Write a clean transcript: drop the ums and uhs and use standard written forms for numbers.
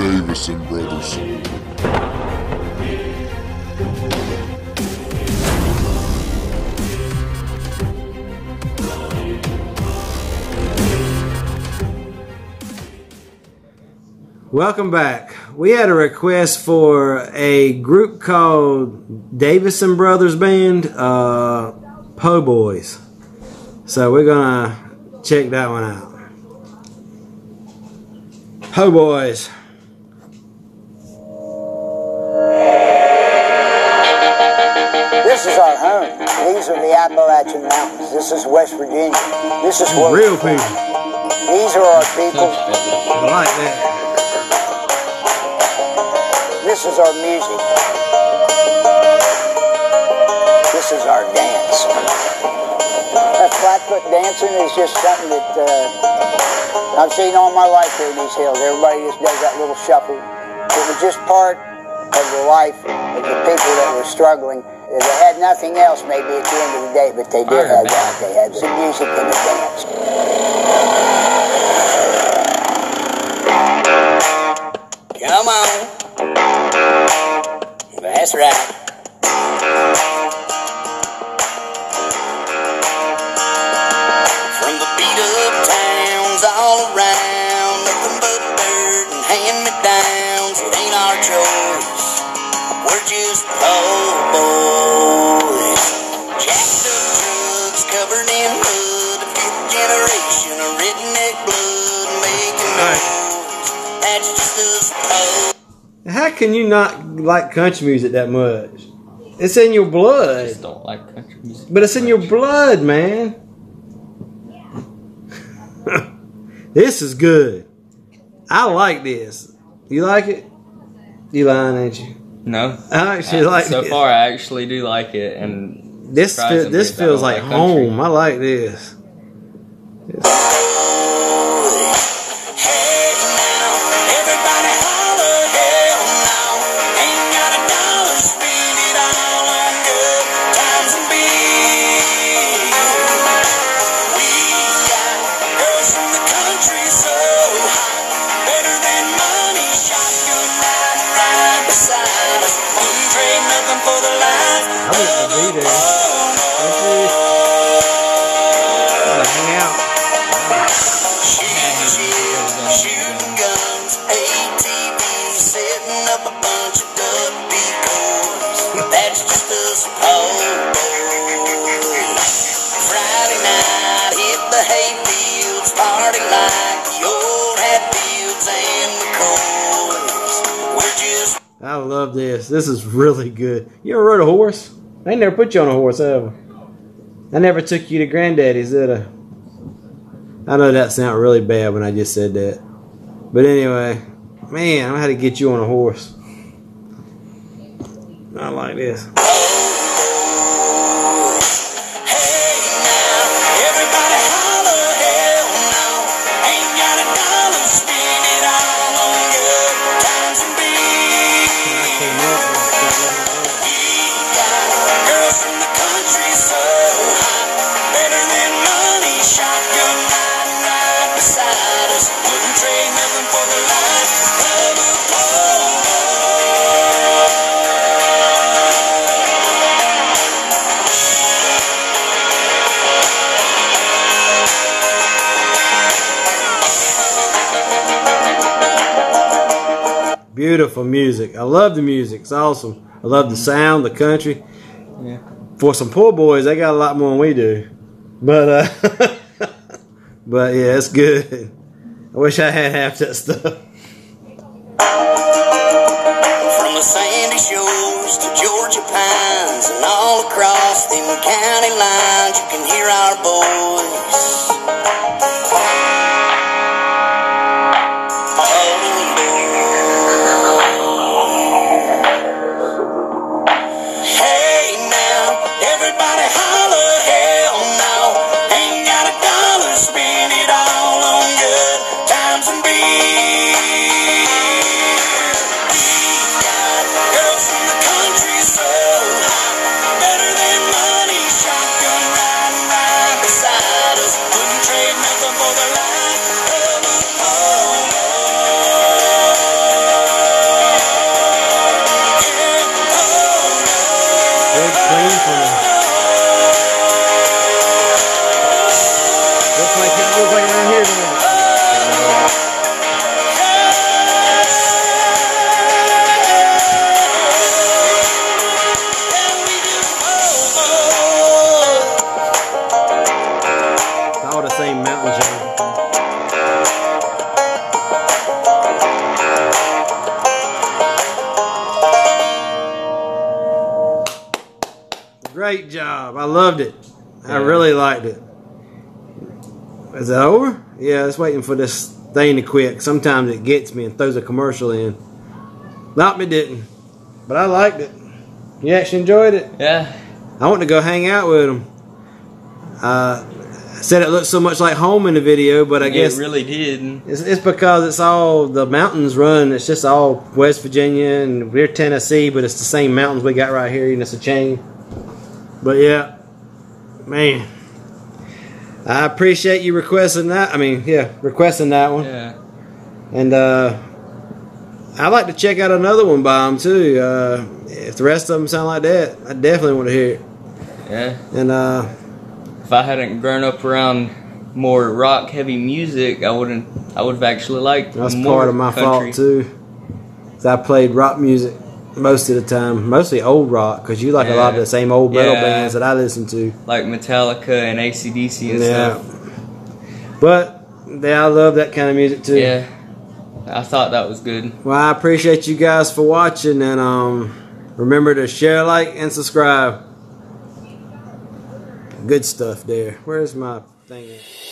Davison Brothers. Welcome back. We had a request for a group called Davison Brothers Band, Po' Boys. So we're gonna check that one out. Po' Boys. This is our home. These are the Appalachian Mountains. This is West Virginia. This is where Real people. These are our people. I like that. This is our music. This is our dance. That flatfoot dancing is just something that I've seen all my life here in these hills. Everybody just does that little shuffle. It was just part of the life of the people that were struggling. They had nothing else maybe at the end of the day, but they did have that. They had the music and the dance. Come on. That's right. From the beat-up towns all around, nothing but dirt and hand-me-downs. It ain't our choice. We're just po' boys. Jacked up trucks covered in mud, a fifth generation of redneck blood, making noise. That's just us po'. How can you not like country music that much? It's in your blood. I just don't like country music. But it's in your blood, man. This is good. I like this. You like it? You lying, ain't you? No. I actually like so this. far, I actually do like it, and This surprisingly, feels I like don't country. home. I like this. Shooting guns, ATVs, setting up a bunch of duck decoys. That's just us po' boys. Friday night, hit the hayfields, party like the old Hatfields and McCoys. We're just. I love this. This is really good. You ever rode a horse? I ain't never put you on a horse, ever. I never took you to Granddaddy's, did I? I know that sounded really bad when I just said that. But anyway, man, I'm gonna have to get you on a horse. I like this. Beautiful music. I love the music. It's awesome. I love the sound, the country. Yeah. For some poor boys, they got a lot more than we do. But but yeah, it's good. I wish I had half that stuff. From the sandy shores to Georgia pines and all across them county lines, you can hear our voice. Better than money, shotgun riding right beside great job. I loved it. I Yeah. really liked it. Is that over? Yeah, it's waiting for this thing to quit. Sometimes it gets me and throws a commercial in. Not me didn't. But I liked it. You actually enjoyed it? Yeah. I want to go hang out with them. Said it looked so much like home in the video, but I guess it really did. it's because it's all the mountains run. It's just all West Virginia and we're Tennessee, but it's the same mountains we got right here, and it's a chain. But yeah, man, I appreciate you requesting that. Requesting that one. Yeah. And I'd like to check out another one by them too. If the rest of them sound like that, I definitely want to hear it. Yeah. And If I hadn't grown up around more rock heavy music, I would have actually liked that's more part of my country. fault too. 'Cause I played rock music most of the time, mostly old rock, because you like a lot of the same old metal Yeah. bands that I listen to. Like Metallica and AC/DC and Yeah. stuff. But I love that kind of music too. Yeah. I thought that was good. Well, I appreciate you guys for watching, and remember to share, like, and subscribe. Good stuff there. Where's my thing at?